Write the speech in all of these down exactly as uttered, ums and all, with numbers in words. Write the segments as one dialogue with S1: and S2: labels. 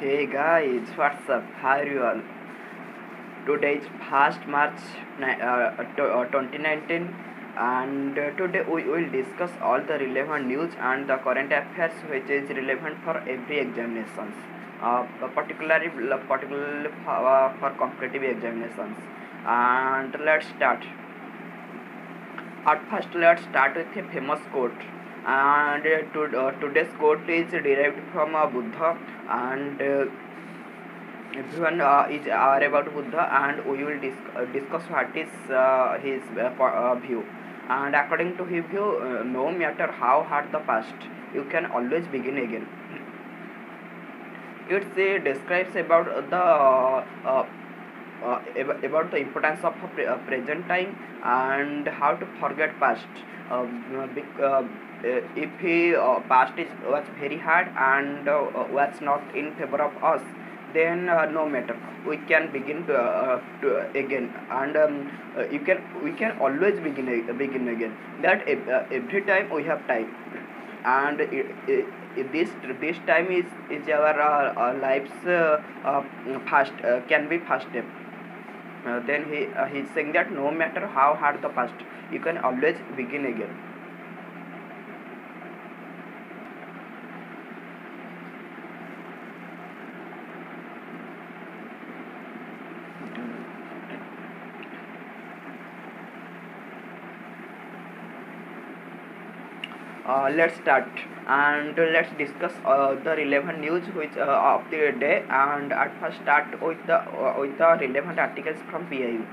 S1: Hey guys, what's up? How are you all? Today is first March ni- uh, to- uh, twenty nineteen, and uh, today we will discuss all the relevant news and the current affairs which is relevant for every examinations, uh, particularly particularly for, uh, for competitive examinations. And let's start. At first, let's start with a famous quote. And uh, to, uh, today's quote is derived from uh, Buddha, and uh, everyone uh, is aware about Buddha, and we will dis- uh, discuss what is uh, his uh, po- uh, view. And according to his view, uh, no matter how hard the past, you can always begin again. It uh, describes about the uh, uh, uh, about the importance of a pre- uh, present time and how to forget past. Uh, bec- uh, if he uh, past is was very hard and uh, was not in favor of us, then uh, no matter, we can begin to, uh, to again, and um, uh, you can we can always begin a- begin again. That ev- uh, every time we have time, and it, it, it- this this time is is our uh, uh, life's uh, uh, fast uh, can be fast step. Uh, then he uh, he's saying that no matter how hard the past, you can always begin again. Uh, let's start, and let's discuss uh, the relevant news which uh, of the day. And at first start with the uh, with the relevant articles from P I U.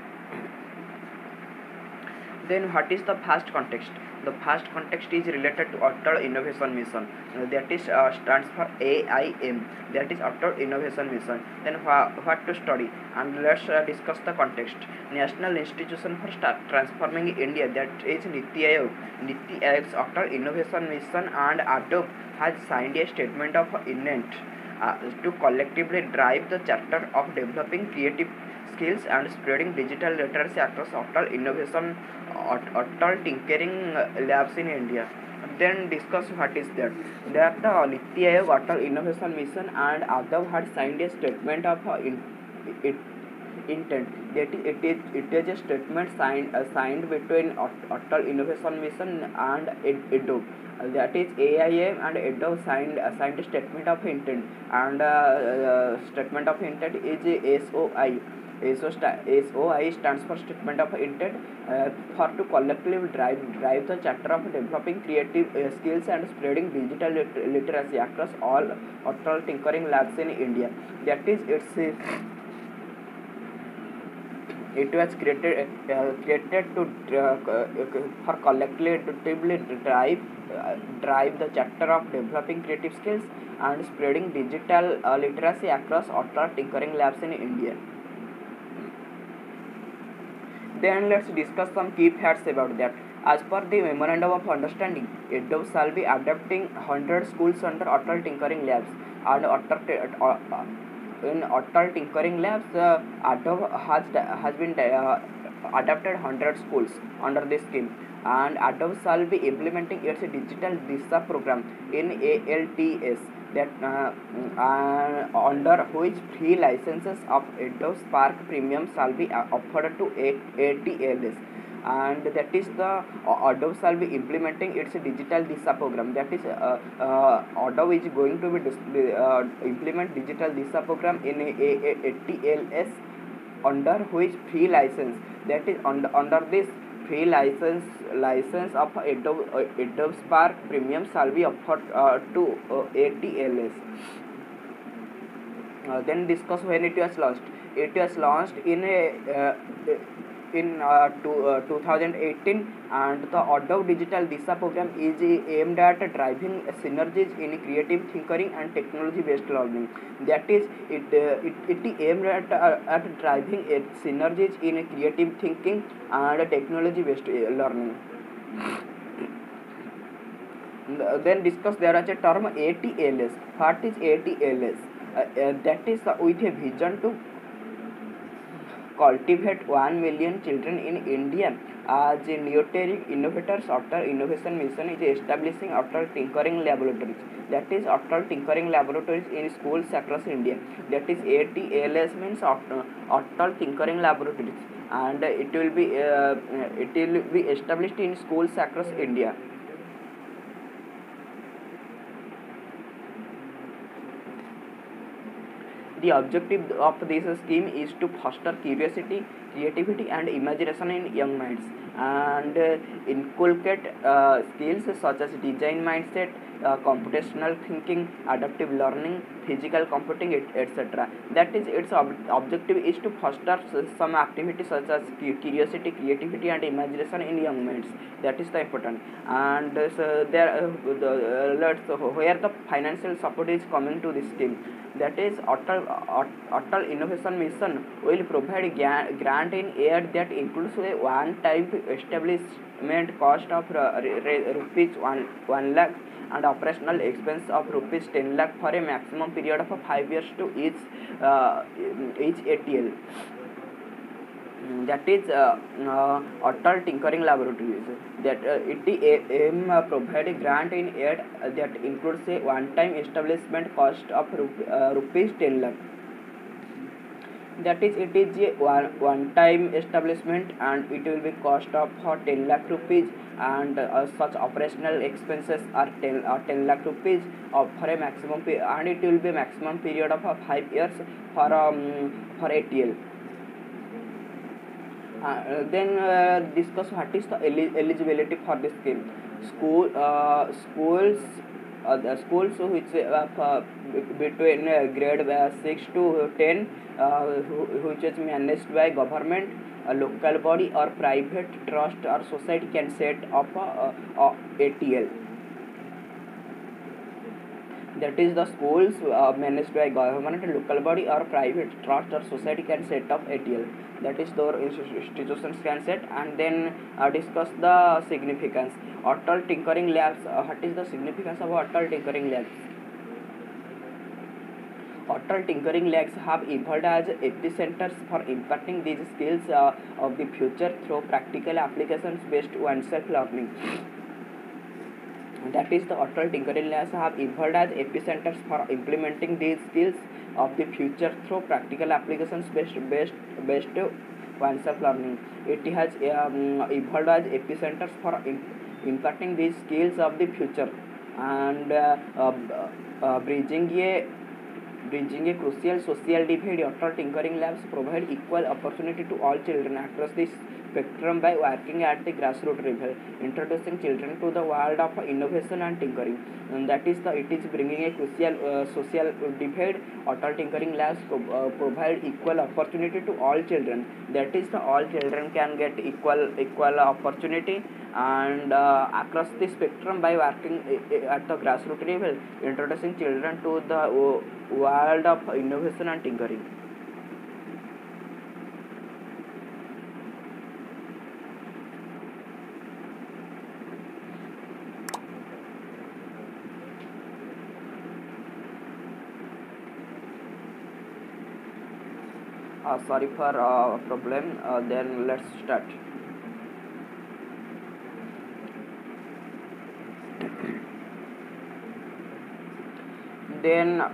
S1: Then what is the first context? The first context is related to Atal Innovation Mission. Uh, that is uh, stands for A I M. That is Atal Innovation Mission. Then wha- what to study? And let's uh, discuss the context. National Institution for Sta- Transforming India. That is Niti Aayog. Niti Aayog's Atal Innovation Mission and Adobe has signed a statement of intent uh, to collectively drive the chapter of developing creative skills and spreading digital literacy across Atal Innovation Atal Tinkering Labs in India. Then discuss what is that. That the Niti Aayog Atal Innovation Mission and Adav had signed a statement of uh, in, it, intent. That is, it is it is a statement signed uh, signed between At- Atal Innovation Mission and Adobe. Uh, that is A I M and Adobe signed uh, signed a statement of intent, and uh, uh, statement of intent is S O I. So, S O I stands for Statement of Intent uh, for to collectively drive drive the chapter of developing creative uh, skills and spreading digital lit- literacy across all Atal Tinkering Labs in India. That is, it's uh, it was created uh, created to uh, for collectively drive uh, drive the chapter of developing creative skills and spreading digital uh, literacy across Atal Tinkering Labs in India. Then let's discuss some key facts about that. As per the Memorandum of Understanding, Adobe shall be adapting one hundred schools under Atal Tinkering Labs. And Atal, uh, uh, in Atal Tinkering Labs, uh, Adobe has, has been uh, adapted one hundred schools under this scheme. And Adobe shall be implementing its digital Disha program in A L T S, that uh, uh, under which free licenses of Adobe Spark Premium shall be uh, offered to A T L S. And that is the uh, Adobe shall be implementing its digital Disha program. That is uh, uh, Adobe is going to be dis- uh, implement digital Disha program in A T L S, under which free license, that is under, under this free license license of Adobe, uh, Adobe Spark Premium shall be offered uh, to uh, A T L S. Uh, then discuss when it was launched. It was launched in a uh, in uh, to, uh, two thousand eighteen, and the Adobe Digital Disha program is aimed at driving synergies in creative thinking and technology-based learning. That is, it uh, it, it aimed at, uh, at driving uh, synergies in creative thinking and technology-based uh, learning. Then discuss there is a term A T L S. What is A T L S? Uh, uh, that is uh, with a vision to cultivate one million children in India. As a neoteric innovators, Atal Innovation Mission is establishing Atal Tinkering Laboratories. That is Atal Tinkering Laboratories in schools across India. That is A T L S means Atal Tinkering Laboratories, and it will be uh, it will be established in schools across India. The objective of this scheme is to foster curiosity, creativity, and imagination in young minds, and uh, inculcate uh, skills such as design mindset, uh, computational thinking, adaptive learning, physical computing, et cetera. That is, its ob- objective is to foster some activities such as curiosity, creativity, and imagination in young minds. That is the important. And uh, so there, uh, the, uh, let's uh, where the financial support is coming to this scheme. That is Atal, Atal Innovation Mission will provide grant in aid that includes a one-time establishment cost of rupees one, one lakh and operational expense of rupees ten lakh for a maximum period of five years to each uh, each A T L. That is uh, uh, Atal Tinkering Laboratories. That uh, it aim uh, provide a grant in aid uh, that includes a one-time establishment cost of rup- uh, rupees ten lakh. That is, it is a one, one-time establishment, and it will be cost of for ten lakh rupees, and uh, such operational expenses are ten, uh, ten lakh rupees of for a maximum pe- and it will be maximum period of uh, five years for um, for A T L. Uh, then uh, discuss what is the eli- eligibility for this scheme. School uh, schools uh, the schools which uh, uh, between uh, grade uh, six to ten, uh, which is managed by government, a local body or private trust or society can set up a, a, a A T L. That is, the schools uh, managed by government, local body or private trust or society can set up A T L. That is, the institutions can set. And then uh, discuss the significance. Atal Tinkering Labs. Uh, what is the significance of Atal Tinkering Labs? Atal Tinkering Labs have evolved as epicenters for impacting these skills uh, of the future through practical applications based on self-learning. That is, the Atal Tinkering Labs have evolved as epicenters for implementing these skills of the future through practical applications based based based on self-learning. It has um, evolved as epicenters for in, impacting these skills of the future, and uh, uh, uh, bridging a bridging a crucial social divide. Atal Tinkering Labs provide equal opportunity to all children across the spectrum by working at the grassroots level, introducing children to the world of innovation and tinkering. And that is the it is bringing a crucial uh, social divide. Atal Tinkering Labs pro- uh, provide equal opportunity to all children. That is, the all children can get equal equal opportunity, and uh, across the spectrum by working at the grassroots level, introducing children to the uh, world of innovation and tinkering. Uh, sorry for uh, problem. Uh, then let's start. Then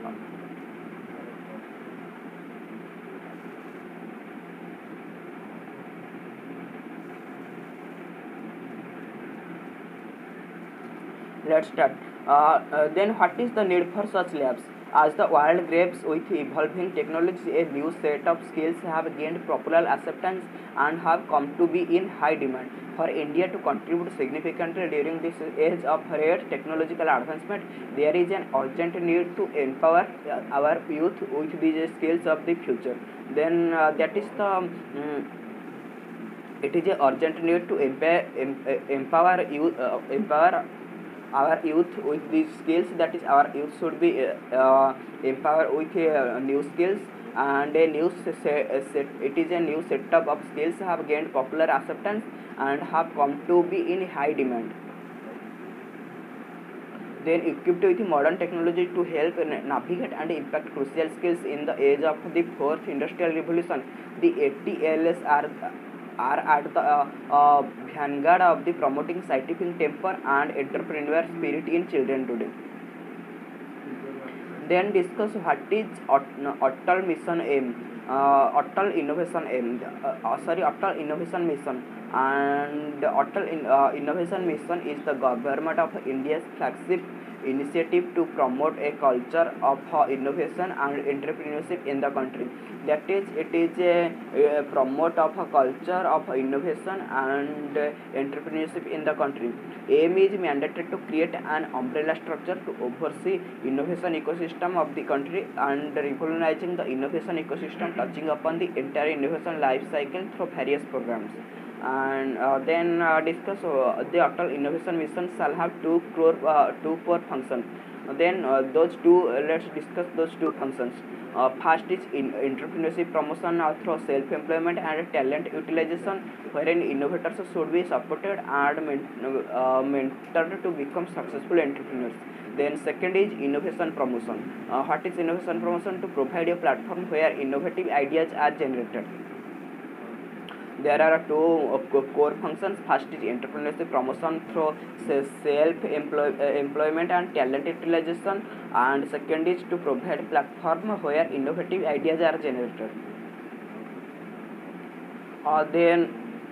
S1: let's start. Uh, uh, then what is the need for such labs? As the world grapples with evolving technology, a new set of skills have gained popular acceptance and have come to be in high demand. For India to contribute significantly during this age of great technological advancement, there is an urgent need to empower uh, our youth with these skills of the future. Then uh, that is the um, it is a urgent need to empower, empower youth, uh, empower our youth with these skills. That is, our youth should be uh, uh, empowered with uh, new skills, and a new set, set it is a new setup of skills have gained popular acceptance and have come to be in high demand. then equipped with modern technology to help navigate and impact crucial skills in the age of the fourth industrial revolution. The A T L S are are at the uh, uh, vanguard of the promoting scientific temper and entrepreneurial spirit in children today. Then discuss what is Atal Mission Aim, uh, Atal Innovation Aim, uh, uh, sorry, Atal Innovation Mission. And Atal in, uh, Innovation Mission is the government of India's flagship initiative to promote a culture of uh, innovation and entrepreneurship in the country. That is, it is a, a promote of a culture of innovation and uh, entrepreneurship in the country. Aim is mandated to create an umbrella structure to oversee innovation ecosystem of the country and revolutionizing the innovation ecosystem, touching upon the entire innovation life cycle through various programs. And uh, then uh, discuss uh, the Atal Innovation Mission shall have two core uh, two core functions. Then uh, those two uh, let's discuss those two functions. Uh, first is in entrepreneurship promotion uh, through self-employment and talent utilization, wherein innovators should be supported and men- uh, mentored to become successful entrepreneurs. Then second is innovation promotion. Uh, what is innovation promotion? To provide a platform where innovative ideas are generated. There are two uh, core functions. First is entrepreneurship promotion through self-employment and talent utilization, and second is to provide platform where innovative ideas are generated. Uh, then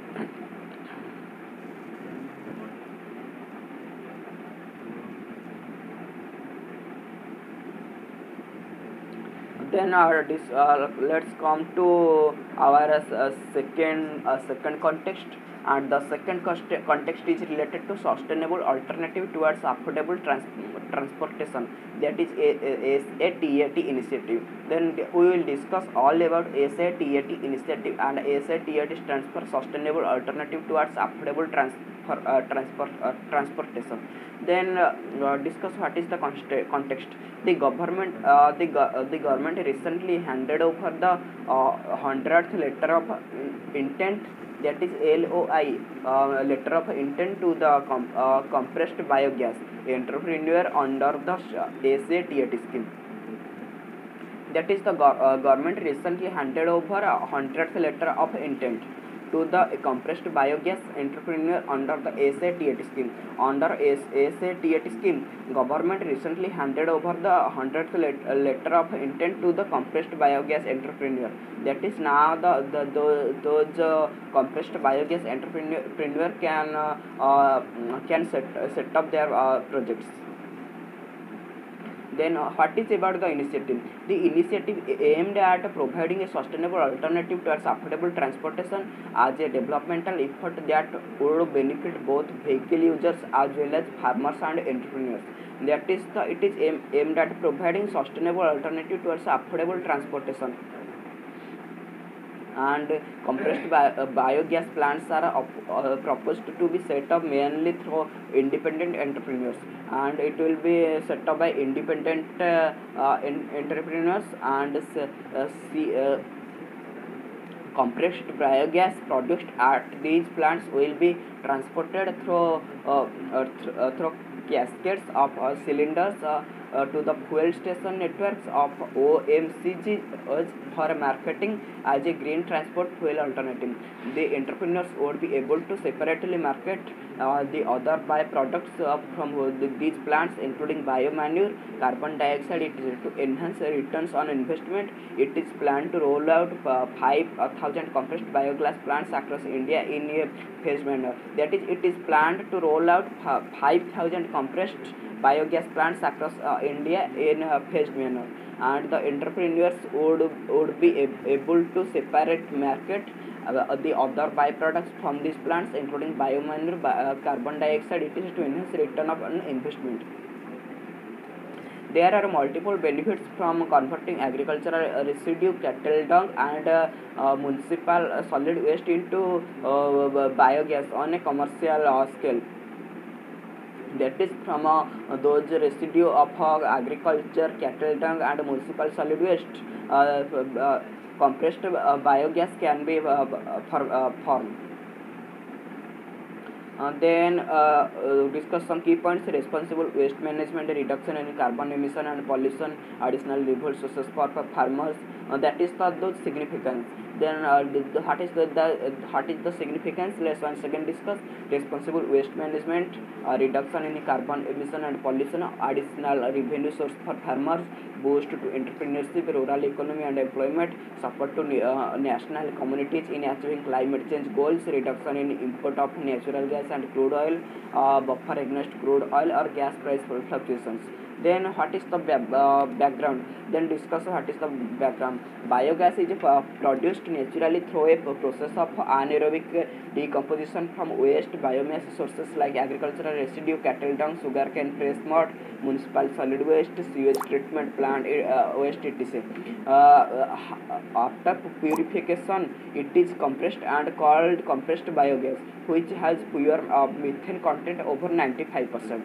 S1: then uh, this, uh, let's come to our uh, second uh, second context, and the second context is related to sustainable alternative towards affordable trans- transportation, that is a SATAT initiative. Then we will discuss all about SATAT initiative, and SATAT stands for sustainable alternative towards affordable transfer uh, transport uh, transportation. Then uh, uh, discuss what is the context. The government uh, the, go- uh, the government recently handed over the uh, hundredth letter of intent, that is L O I, uh, letter of intent to the com- uh, compressed biogas entrepreneur under the SATAT scheme. That is the go- uh, government recently handed over a hundredth letter of intent to the compressed biogas entrepreneur under the SATAT scheme. Under SATAT scheme, government recently handed over the hundredth letter of intent to the compressed biogas entrepreneur. That is now the, the, the those uh, compressed biogas entrepreneur can uh, uh, can set set up their uh, projects. Then uh, what is about the initiative? The initiative aimed at providing a sustainable alternative towards affordable transportation as a developmental effort that would benefit both vehicle users as well as farmers and entrepreneurs. That is the it is aim, aimed at providing sustainable alternative towards affordable transportation. And compressed bi- uh, biogas plants are op- uh, proposed to be set up mainly through independent entrepreneurs, and it will be set up by independent uh, uh, in- entrepreneurs. And uh, see, uh, compressed biogas produced at these plants will be transported through uh, uh, th- uh, through cascades of uh, cylinders uh, uh, to the fuel station networks of O M C G for marketing as a green transport fuel alternative. The entrepreneurs would be able to separately market uh, the other byproducts uh, from uh, these plants, including biomanure, carbon dioxide. It is to enhance returns on investment. It is planned to roll out uh, five thousand compressed biogas plants across India in a phased manner. That is, it is planned to roll out uh, five thousand compressed biogas plants across uh, India in a phased manner, and the entrepreneurs would would be ab- able to separate market uh, the other byproducts from these plants, including biomanure, bi- uh, carbon dioxide. It is to enhance return of an investment. There are multiple benefits from converting agricultural residue, cattle dung, and uh, uh, municipal uh, solid waste into uh, biogas on a commercial uh, scale. That is, from uh, those residue of uh, agriculture, cattle dung, and municipal solid waste, uh, uh, compressed uh, biogas can be uh, for, uh, formed. Uh, then uh, uh, discuss some key points: responsible waste management, reduction in carbon emission and pollution, additional livelihood sources for, for farmers. Uh, that is the, the significance. Then uh, the, the, what is the, the uh, what is the significance? Let's once again discuss responsible waste management, uh, reduction in carbon emission and pollution, additional revenue source for farmers, boost to entrepreneurship, rural economy and employment, support to uh, national communities in achieving climate change goals, reduction in import of natural gas and crude oil, uh, buffer against crude oil or gas price fluctuations. Then what is the uh, background? Then discuss what is the background. Biogas is uh, produced naturally through a process of anaerobic decomposition from waste biomass sources like agricultural residue, cattle dung, sugarcane press mud, municipal solid waste, sewage treatment plant uh, waste, et cetera. Uh, after purification, it is compressed and called compressed biogas, which has pure uh, methane content over ninety-five percent.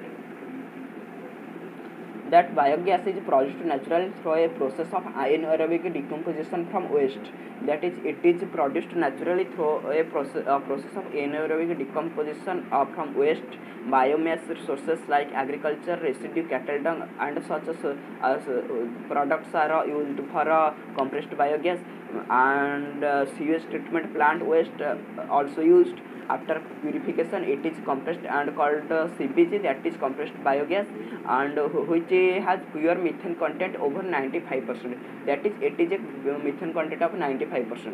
S1: That biogas is produced naturally through a process of anaerobic decomposition from waste. That is, it is produced naturally through a process, uh, process of anaerobic decomposition uh, from waste biomass sources like agriculture, residue, cattle dung, and such as, uh, as uh, products are uh, used for uh, compressed biogas, and uh, sewage treatment plant waste uh, also used. After purification, it is compressed and called uh, C B G, that is compressed biogas, and uh, which has pure methane content over ninety-five percent. That is, it is a methane content of ninety-five percent.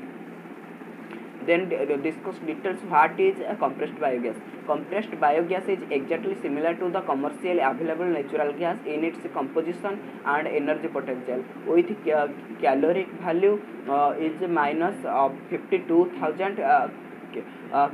S1: Then discuss details what is a compressed biogas. Compressed biogas is exactly similar to the commercially available natural gas in its composition and energy potential, with uh, caloric value uh, is minus uh, fifty-two thousand uh, uh,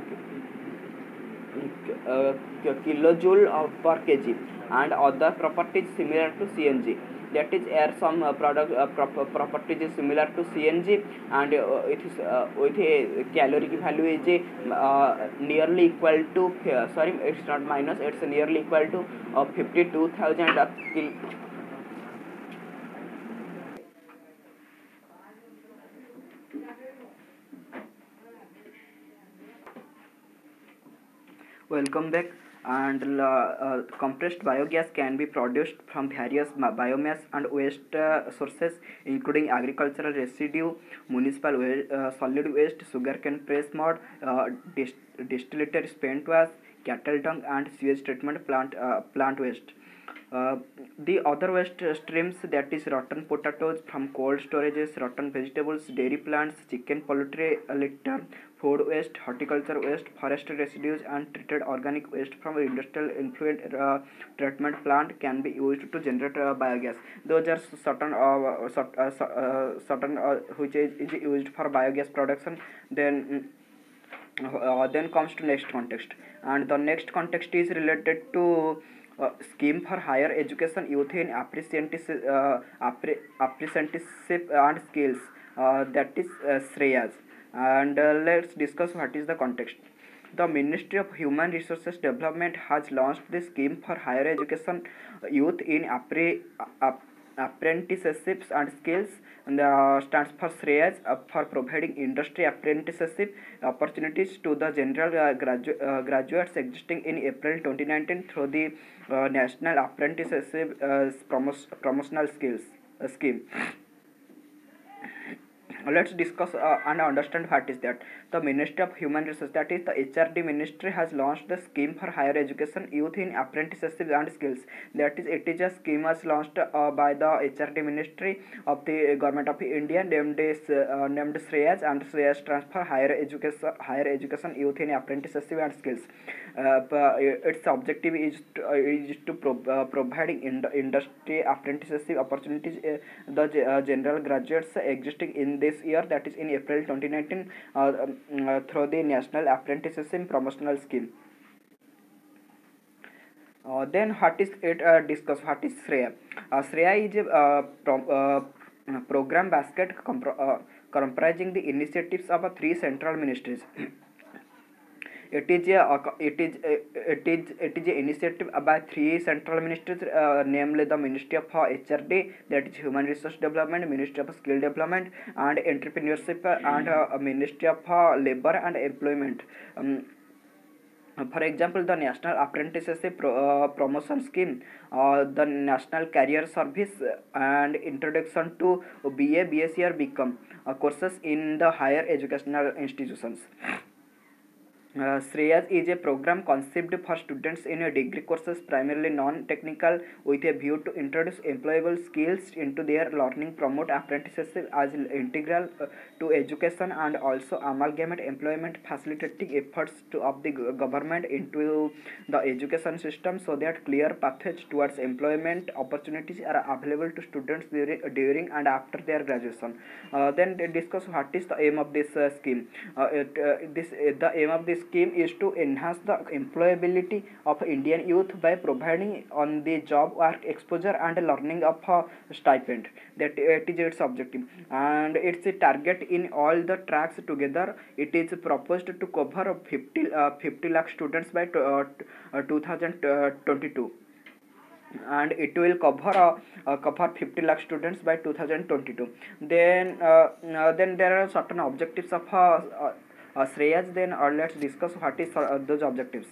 S1: uh, kilojoule uh, per kg, and other properties similar to C N G. That is, air some uh, product uh, prop- properties is similar to C N G, and uh, it is uh, with a caloric value is uh, nearly equal to uh, sorry, it's not minus, it's nearly equal to uh, fifty-two thousand uh, kil Welcome back. And uh, uh, compressed biogas can be produced from various biomass and waste uh, sources, including agricultural residue, municipal waste, uh, solid waste, sugarcane press mud, uh, dist- distilled spent waste, cattle dung, and sewage treatment plant uh, plant waste. Uh, the other waste streams, that is rotten potatoes from cold storages, rotten vegetables, dairy plants, chicken poultry litter, food waste, horticulture waste, forest residues, and treated organic waste from industrial influent uh, treatment plant can be used to generate uh, biogas. Those are certain uh, sort- uh, uh, certain uh, which is, is used for biogas production. Then uh, then comes to next context, and the next context is related to uh, scheme for higher education youth in apprenticeship, uh, appre- apprenticeship and skills, uh, that is uh, shreyas. And uh, let's discuss what is the context. The Ministry of Human Resources Development has launched the scheme for higher education youth in appre- app- apprenticeships and skills, and uh, stands for shreyas, uh, for providing industry apprenticeship opportunities to the general uh, gradu- uh, graduates existing in April twenty nineteen through the uh, National Apprenticeship uh, Promos- Promotional Skills uh, Scheme. Let's discuss uh, and understand what is that. The Ministry of Human Resources, that is the H R D ministry, has launched the scheme for higher education youth in apprenticeship and skills. That is, it is a scheme was launched uh, by the H R D ministry of the government of India, named is uh, named shreyas, and shreyas stands for higher education higher education youth in apprenticeship and skills. Uh, its objective is to, uh, is to pro- uh, providing ind- industry apprenticeship opportunities uh, the uh, general graduates existing in this year, that is in April twenty nineteen, uh, um, uh, through the National Apprenticeship Promotional Scheme. Uh, then what is it uh, discuss what is Shreya? Uh, Shreya is a uh, pro- uh, program basket compro- uh, comprising the initiatives of uh, three central ministries. It is a uh, it is a, it is it is a initiative by three central ministries, uh, namely the Ministry of uh, H R D, that is Human Resource Development, Ministry of Skill Development and Entrepreneurship, uh, and uh, Ministry of uh, Labor and Employment. Um, Uh, For example, the National Apprenticeship Pro, uh, Promotion Scheme, uh, the National Career Service, uh, and Introduction to B A, B S c or B Com uh, courses in the higher educational institutions. Uh, Shreyas is a program conceived for students in a degree courses, primarily non-technical, with a view to introduce employable skills into their learning, promote apprenticeship as integral uh, to education, and also amalgamate employment facilitating efforts to, of the government into the education system, so that clear pathways towards employment opportunities are available to students during, during and after their graduation. Uh, then they discuss what is the aim of this uh, scheme. Uh, it, uh, this uh, the aim of this scheme is to enhance the employability of Indian youth by providing on the job work exposure and learning of a stipend. That it is its objective, and its target in all the tracks together. It is proposed to cover fifty, uh, fifty lakh students by uh, two thousand twenty-two, and it will cover uh, uh, cover fifty lakh students by two thousand twenty-two. Then uh, uh, then there are certain objectives of uh, uh, uh, Shreyas. Then uh, let's discuss what is uh, those objectives.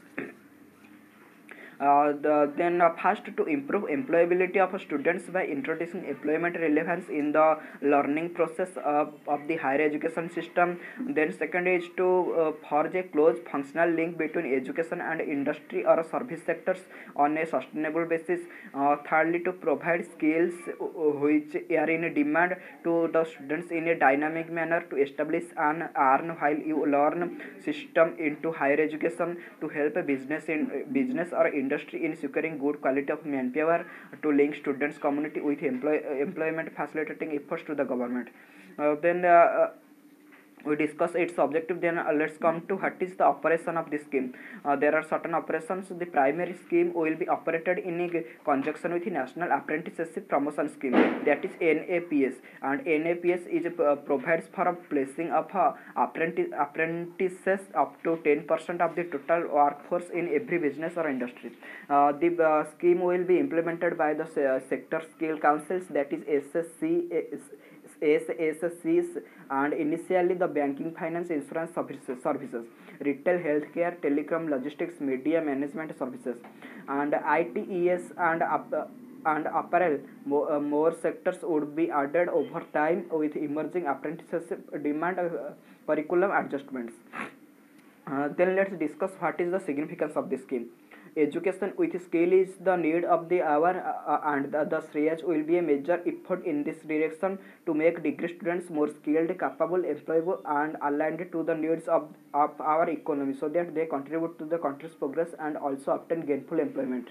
S1: Uh, the, then uh, first, to improve employability of students by introducing employment relevance in the learning process of, of the higher education system. Then second is to uh, forge a close functional link between education and industry or service sectors on a sustainable basis. Uh, thirdly, to provide skills which are in demand to the students in a dynamic manner to establish an earn while you learn system into higher education, to help a business in business or industry in securing good quality of manpower, to link students community with employ, employment facilitating efforts to the government. Uh, then uh, uh, we discuss its objective. Then uh, let's come to what is the operation of this scheme. Uh, there are certain operations. The primary scheme will be operated in a conjunction with the National Apprenticeship Promotion Scheme, that is N A P S, and N A P S is uh, provides for a placing of uh, apprentice apprentices up to ten percent of the total workforce in every business or industry. Uh, the uh, scheme will be implemented by the uh, sector skill councils, that is S S C S S Cs, and initially the banking, finance, insurance services, services retail, healthcare, telecom, logistics, media management services, and I T E S and up, and apparel. More, uh, more sectors would be added over time with emerging apprenticeship demand, uh, curriculum adjustments. Uh, then let's discuss what is the significance of this scheme. Education with skill is the need of the hour, uh, and the, the Shreyas will be a major effort in this direction to make degree students more skilled, capable, employable, and aligned to the needs of, of our economy, so that they contribute to the country's progress and also obtain gainful employment.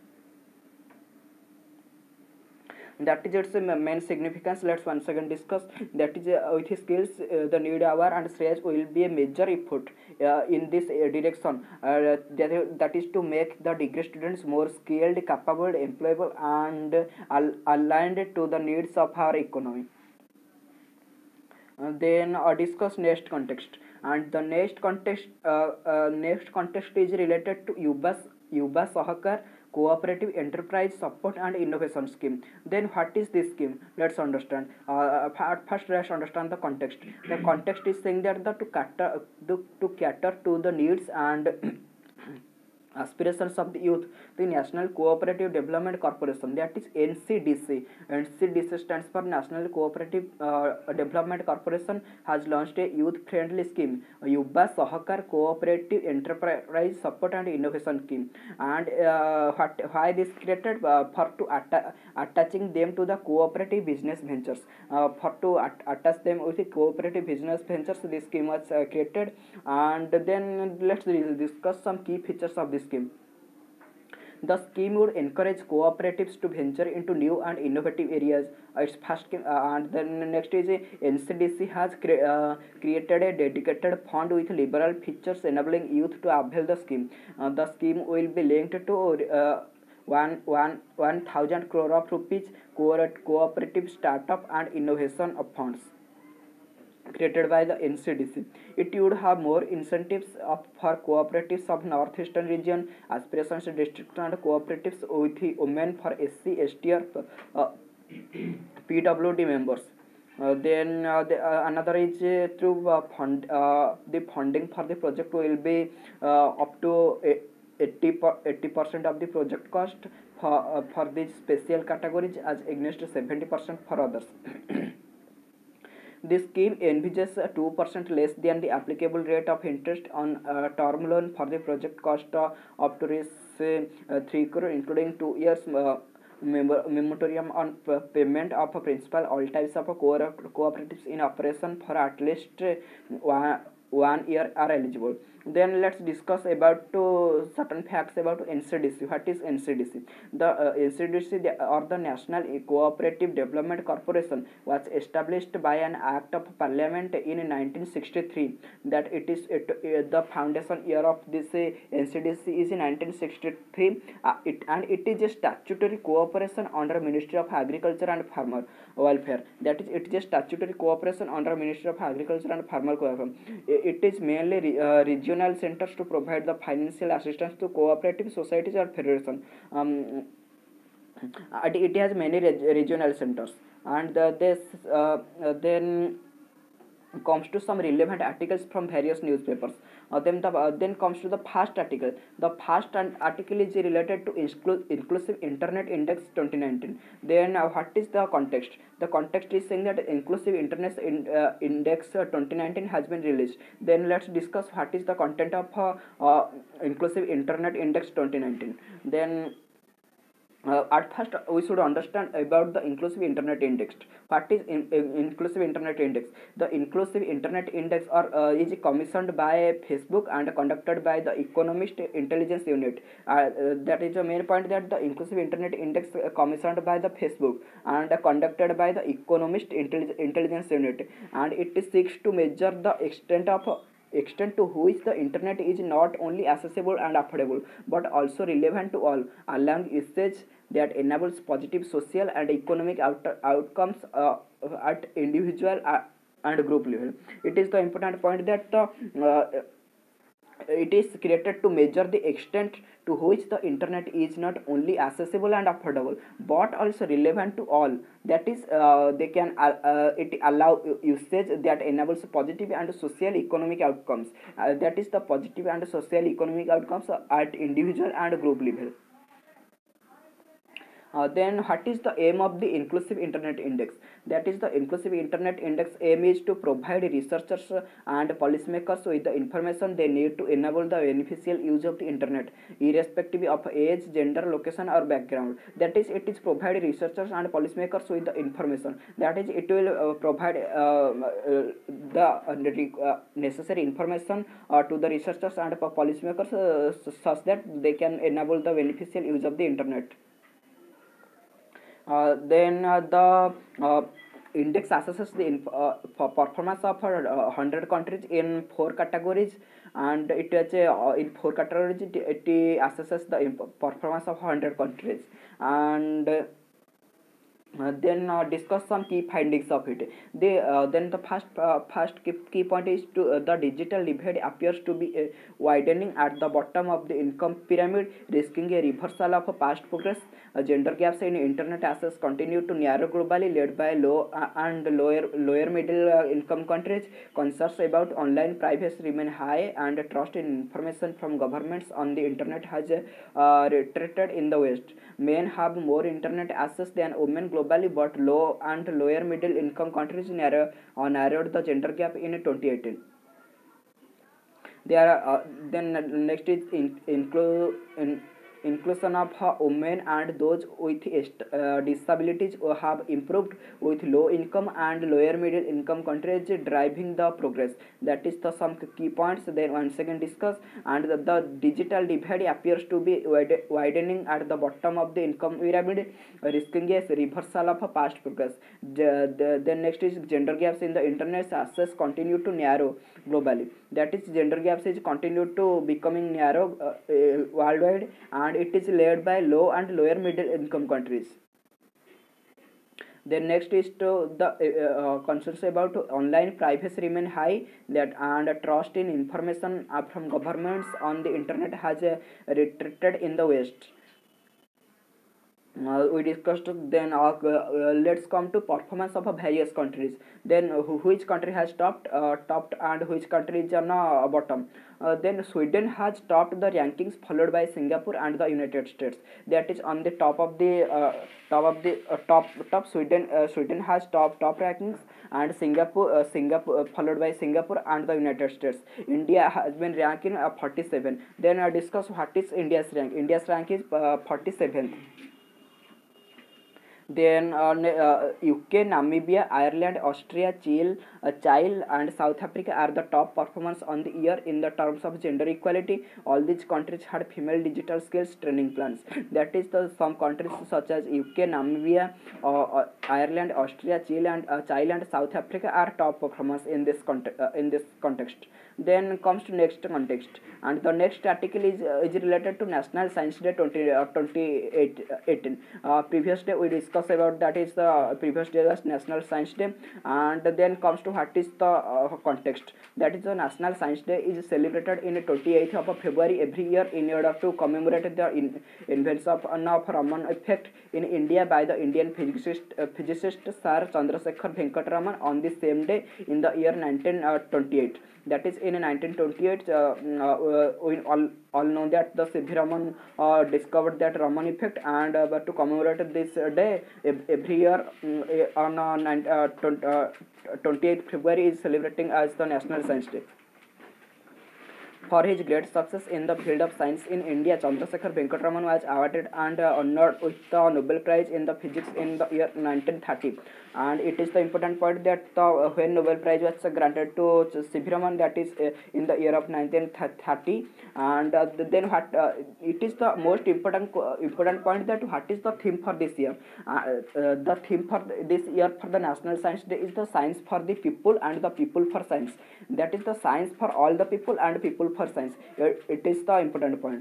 S1: That is its main significance. Let's once again discuss. That is uh, with his skills, uh, the need hour and Shreyas will be a major effort uh, in this uh, direction. Uh, that, that is to make the degree students more skilled, capable, employable, and al aligned to the needs of our economy. Uh, then uh, discuss next context, and the next context uh, uh, next context is related to Yuba Yuba Sahakar Cooperative Enterprise Support and Innovation Scheme. Then what is this scheme? Let's understand. Uh, first, let's understand the context. The context is saying that the to cater the, to cater to the needs and aspirations of the youth, the National Cooperative Development Corporation, that is N C D C. N C D C stands for National Cooperative uh, Development Corporation, has launched a youth-friendly scheme, Yuba Sahakar Cooperative Enterprise Support and Innovation Scheme. And uh, what, why this created? Uh, for to atta attaching them to the cooperative business ventures. Uh, for to at attach them with the cooperative business ventures, this scheme was uh, created. And then let's discuss some key features of this scheme. The scheme would encourage cooperatives to venture into new and innovative areas. Uh, its first scheme, uh, and then next is a N C D C has cre uh, created a dedicated fund with liberal features enabling youth to avail the scheme. Uh, the scheme will be linked to uh, one one one thousand crore of rupees co cooperative startup and innovation of funds created by the N C D C. It would have more incentives of, for cooperatives of northeastern region, aspirations districts and cooperatives with the women, for S C, S T or uh, P W D members. Uh, then uh, the, uh, another is uh, through uh, fund uh, the funding for the project will be uh, up to eighty per, eighty percent of the project cost for uh, for these special categories as against seventy percent for others. This scheme envisages a two percent less than the applicable rate of interest on a term loan for the project cost uh, up to say, uh, three crore, including two years uh, moratorium on payment of principal. All types of co- cooperatives in operation for at least uh, one, one year are eligible. Then let's discuss about uh, certain facts about N C D C. What is N C D C? The uh, N C D C, the, or the National Cooperative Development Corporation, was established by an act of parliament in nineteen sixty-three. That it is it, uh, the foundation year of this uh, N C D C is in nineteen sixty-three. Uh, it and it is a statutory cooperation under Ministry of Agriculture and Farmer Welfare. That is, it is a statutory cooperation under Ministry of Agriculture and Farmer Welfare. It is mainly re, uh, regional centers to provide the financial assistance to cooperative societies or federation. Um, it, it has many reg regional centers, and uh, this uh, uh, then comes to some relevant articles from various newspapers. Uh, then the uh, then comes to the first article. The first article is related to inclu inclusive internet index twenty nineteen. Then uh, what is the context? The context is saying that inclusive internet in, uh, index uh, twenty nineteen has been released. Then let's discuss what is the content of uh, uh, inclusive internet index twenty nineteen. Then uh, at first we should understand about the inclusive internet index. What is in, in, inclusive internet index? The inclusive internet index or uh, is commissioned by Facebook and conducted by the Economist Intelligence Unit. Uh, uh, that is the main point, that the inclusive internet index uh, commissioned by the Facebook and uh, conducted by the Economist Intelli Intelligence Unit, and it seeks to measure the extent of uh, extent to which the internet is not only accessible and affordable but also relevant to all, allowing usage that enables positive social and economic out outcomes uh, at individual uh, and group level. It is the important point that the uh, it is created to measure the extent to which the internet is not only accessible and affordable but also relevant to all. That is, uh, they can uh, uh, it allow usage that enables positive and social economic outcomes. Uh, that is the positive and social economic outcomes at individual and group level. Uh, then what is the aim of the inclusive internet index? That is, the inclusive internet index aim is to provide researchers and policymakers with the information they need to enable the beneficial use of the internet irrespective of age, gender, location or background. That is, it is provide researchers and policymakers with the information. That is, it will uh, provide uh, uh, the uh, necessary information uh, to the researchers and policymakers uh, such that they can enable the beneficial use of the internet. Uh, then uh, the uh, index assesses the uh, performance of uh, one hundred countries in four categories, and it is uh, in four categories it, it assesses the performance of one hundred countries, and uh, uh, then uh, discuss some key findings of it. They uh, then the first uh, first key, key point is to uh, the digital divide appears to be uh, widening at the bottom of the income pyramid, risking a reversal of a past progress. Uh, gender gaps in internet access continue to narrow globally, led by low uh, and lower lower middle uh, income countries. Concerns about online privacy remain high, and trust in information from governments on the internet has uh, retreated in the West. Men have more internet access than women globally, but low and lower middle income countries narrow, uh, narrowed the gender gap in twenty eighteen. There are uh, then next is in, include in, inclusion of uh, women and those with uh, disabilities have improved with low income and lower middle income countries, driving the progress. That is the some key points. Then once again discuss, and the, the digital divide appears to be widening at the bottom of the income pyramid, risking a reversal of a past progress. The, the, then next is gender gaps in the internet access continue to narrow globally. That is, gender gaps is continue to becoming narrow uh, uh, worldwide, and it is led by low and lower middle income countries. Then next is to the uh, uh, concerns about online privacy remain high, that and trust in information uh, from governments on the internet has uh, retreated in the West. uh, we discussed. Then uh, uh, let's come to performance of uh, various countries. Then uh, which country has topped uh, topped and which country is on uh, bottom. Uh, then Sweden has topped the rankings, followed by Singapore and the United States. That is on the top of the uh, top of the uh, top top Sweden. Uh, Sweden has top top rankings, and Singapore uh, Singapore uh, followed by Singapore and the United States. India has been ranking uh, forty-seven. Then uh, discuss what is India's rank. India's rank is uh, forty-seventh. Then uh, uh, U K, Namibia, Ireland, Austria, Chile, uh, Chile, and South Africa are the top performers on the year in the terms of gender equality. All these countries had female digital skills training plans. That is, the some countries such as U K, Namibia, uh, uh, Ireland, Austria, Chile, and uh, Chile and South Africa are top performers in this context. Uh, in this context. Then comes to next context, and the next article is uh, is related to National Science Day twenty, uh, twenty eighteen. Uh, previous day we discussed about, that is the previous day was National Science Day, and then comes to what is the uh, context. That is, the National Science Day is celebrated in twenty-eighth of February every year in order to commemorate the in, invention of, of Raman effect in India by the Indian physicist uh, physicist Sir Chandrasekhar Venkat Raman on the same day in the year nineteen twenty-eight. That is, in nineteen twenty-eight, uh, uh, we all, all know that the C V Raman uh, discovered that Raman effect, and uh, but to commemorate this uh, day every year um, on uh, twenty-eighth February is celebrating as the National Science Day. For his great success in the field of science in India, Chandrasekhar Venkat Raman was awarded and uh, honored with the Nobel Prize in the Physics in the year nineteen thirty. And it is the important point that the, uh, when Nobel Prize was uh, granted to C V Raman, that is uh, in the year of nineteen thirty. And uh, then what uh, it is the most important uh, important point, that what is the theme for this year. Uh, uh, the theme for this year for the National Science Day is the science for the people and the people for science. That is, the science for all the people and people for science. It is the important point.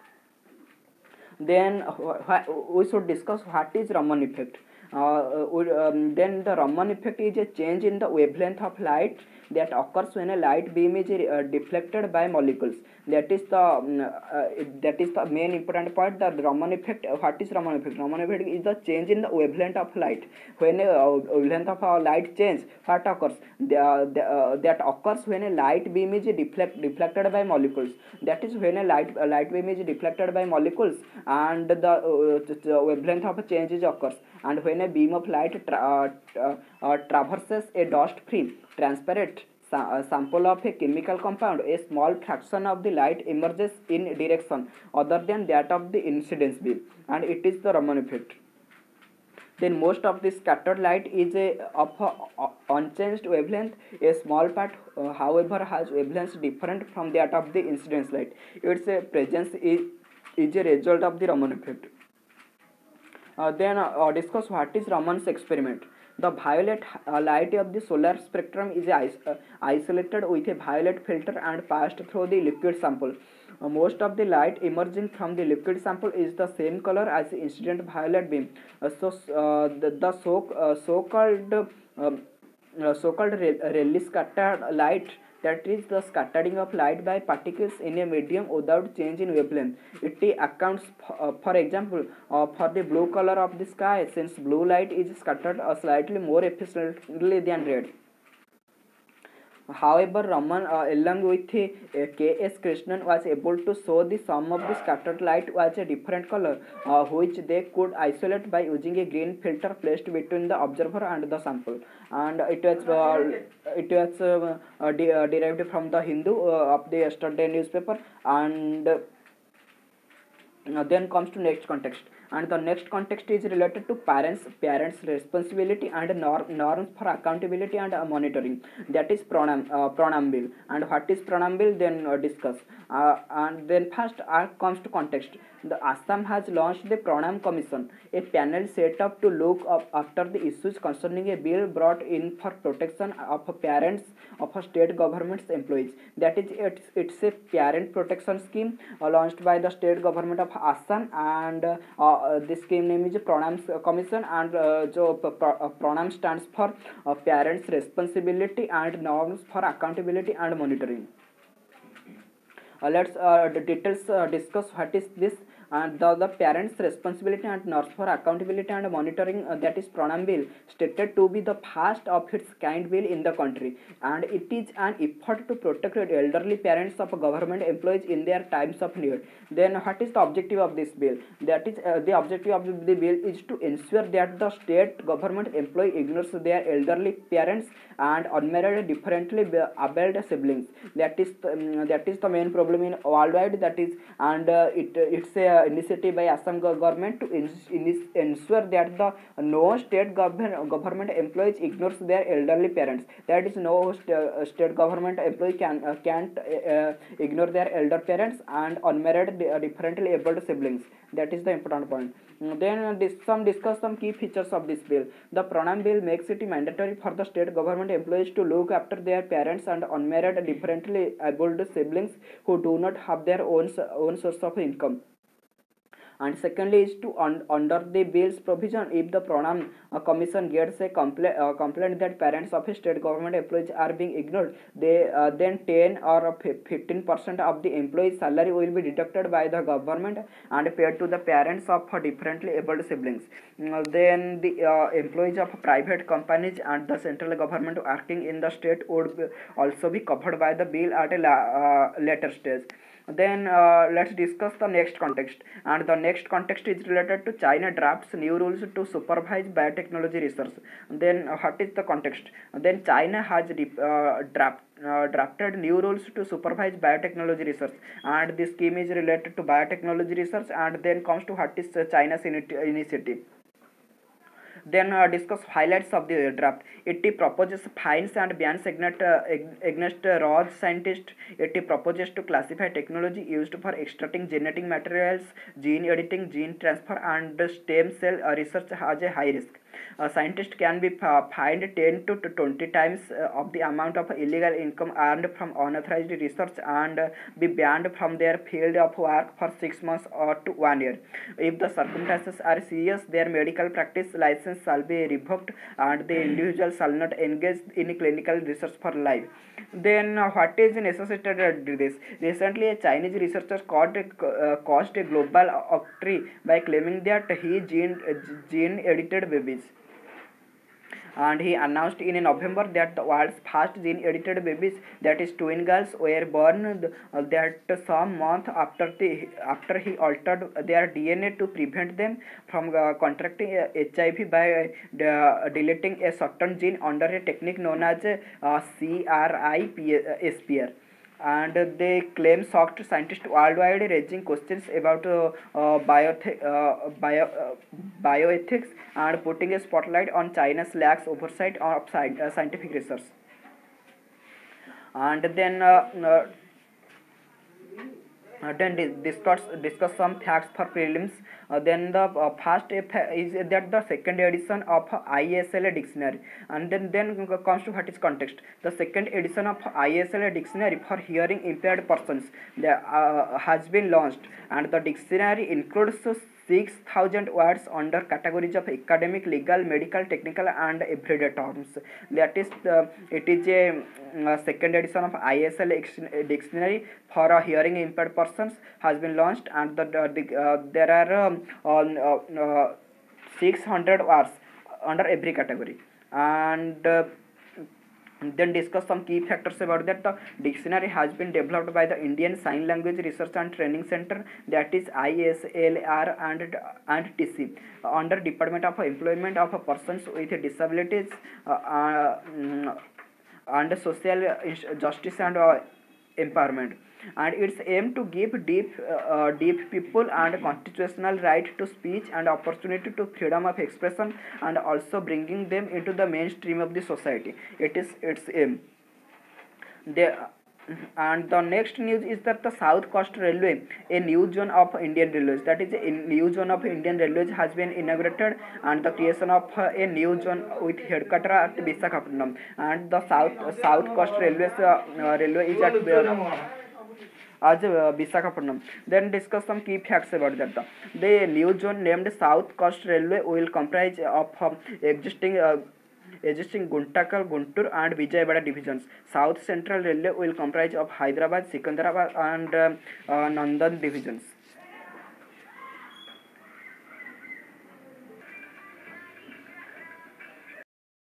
S1: Then we should discuss what is Raman effect. Uh, um, then the Raman effect is a change in the wavelength of light that occurs when a light beam is uh, deflected by molecules. That is the um, uh, that is the main important point. The Raman effect. What is Raman effect? Raman effect is the change in the wavelength of light. When a uh, wavelength of a light change, what occurs? The, uh, the, uh, that occurs when a light beam is deflect, deflected by molecules. That is, when a light a light beam is deflected by molecules, and the, uh, the wavelength of a change is occurs. And when a beam of light tra uh, uh, traverses a dust-free, transparent sa sample of a chemical compound, a small fraction of the light emerges in direction other than that of the incidence beam, and it is the Raman effect. Then most of the scattered light is a, of a, unchanged wavelength. A small part, uh, however, has wavelengths different from that of the incidence light. Its uh, presence is, is a result of the Raman effect. Uh, then uh, discuss what is Raman's experiment. The violet uh, light of the solar spectrum is is uh, isolated with a violet filter and passed through the liquid sample. Uh, most of the light emerging from the liquid sample is the same color as the incident violet beam. Uh, so uh, the, the so uh, so-called um, uh, so-called Rayleigh scattered light, that is the scattering of light by particles in a medium without change in wavelength. It accounts, uh, for example, uh, for the blue color of the sky, since blue light is scattered uh, slightly more efficiently than red. However, Raman, uh, along with uh, K S Krishnan, was able to show the sum of the scattered light was a different color, uh, which they could isolate by using a green filter placed between the observer and the sample. And it was uh, it was uh, uh, de uh, derived from the Hindu uh, of the yesterday newspaper. And uh, then comes to next context. And the next context is related to parents parents responsibility and norm, norms for accountability and uh, monitoring. That is pronam uh, preamble. And what is preamble, then uh, discuss. Uh, and then first uh, comes to context. The Assam has launched the Pranam Commission, a panel set up to look up after the issues concerning a bill brought in for protection of parents of state government's employees. That is, it's, it's a parent protection scheme uh, launched by the state government of Assam, and uh, uh, this scheme name is Pranam Commission, and uh, so Pranam stands for uh, parents responsibility and norms for accountability and monitoring. Uh, let's uh, the details uh, discuss what is this.
S2: and the, the parents responsibility and nurse for accountability and monitoring, uh, that is Pranam bill, stated to be the first of its kind bill in the country, and it is an effort to protect the elderly parents of government employees in their times of need. Then what is the objective of this bill? That is, uh, the objective of the bill is to ensure that the state government employee ignores their elderly parents and unmarried differently abled siblings. That is the, um, that is the main problem in worldwide. That is, and uh, it it's a initiative by Assam government to ins- ins- ensure that the no state government government employees ignores their elderly parents. That is, no st- uh, state government employee can uh, can't uh, uh, ignore their elder parents and unmarried uh, differently abled siblings. That is the important point. Mm, Then uh, dis- some discuss some key features of this bill. The Pranam bill makes it mandatory for the state government employees to look after their parents and unmarried differently abled siblings who do not have their own s- own source of income. And secondly is to un- under the bill's provision, if the Pranam uh, commission gets a compla- uh, complaint that parents of a state government employees are being ignored, they uh, then ten or fifteen percent of the employee's salary will be deducted by the government and paid to the parents of differently abled siblings. Uh, then the uh, employees of private companies and the central government working in the state would be also be covered by the bill at a la- uh, later stage. Then uh, let's discuss the next context, and the next context is related to China drafts new rules to supervise biotechnology research. Then uh, what is the context? Then China has uh, draft, uh, drafted new rules to supervise biotechnology research, and this scheme is related to biotechnology research, and then comes to what is uh, China's initiative. Then uh, discuss highlights of the draft. It proposes fines and bans against, uh, against uh, raw scientists. It proposes to classify technology used for extracting genetic materials, gene editing, gene transfer, and stem cell uh, research as a high risk. A scientist can be uh, fined ten to twenty times uh, of the amount of illegal income earned from unauthorized research and uh, be banned from their field of work for six months or to one year. If the circumstances are serious, their medical practice license shall be revoked and the individual shall not engage in clinical research for life. Then uh, what is necessitated to this? Recently, a Chinese researcher caused a, uh, caused a global outcry by claiming that he gene, uh, gene edited babies, and he announced in November that the world's first gene edited babies, that is twin girls, were born uh, that some month after the after he altered their D N A to prevent them from uh, contracting uh, H I V by uh, deleting a certain gene under a technique known as uh, CRISPR. And they claim shocked scientists worldwide, raising questions about uh, uh, biotech, uh, bio, uh, bioethics and putting a spotlight on China's lax oversight of sci- uh, scientific research. And then uh, uh, uh, then discuss discuss some facts for prelims. Uh, then the uh, first is that the second edition of I S L dictionary, and then then comes to what is context. The second edition of I S L dictionary for hearing impaired persons the, uh, has been launched, and the dictionary includes six thousand words under categories of academic, legal, medical, technical, and everyday terms. That is, uh, it is a uh, second edition of I S L dictionary for uh, hearing impaired persons has been launched, and the, the uh, there are um, uh, uh, six hundred words under every category. And uh, then discuss some key factors about that. The dictionary has been developed by the Indian Sign Language Research and Training Center, that is I S L R, and and T C, under Department of Employment of Persons with Disabilities uh, uh, and Social Justice and uh, Empowerment. And its aim to give deep uh, deep people and constitutional right to speech and opportunity to freedom of expression, and also bringing them into the mainstream of the society. It is its aim. They, and the next news is that the South Coast Railway, a new zone of Indian Railways, that is a new zone of Indian Railways, has been inaugurated, and the creation of a new zone with headquarters at Visakhapatnam. And the South South Coast Railways uh, uh, Railway is at uh, as uh, Visakhapatnam. Then discuss some key facts about that. The new zone named South Coast Railway will comprise of um, existing uh, existing Guntakal, Guntur, and Vijayawada divisions. South Central Railway will comprise of Hyderabad, Secunderabad, and uh, uh, Nandan divisions.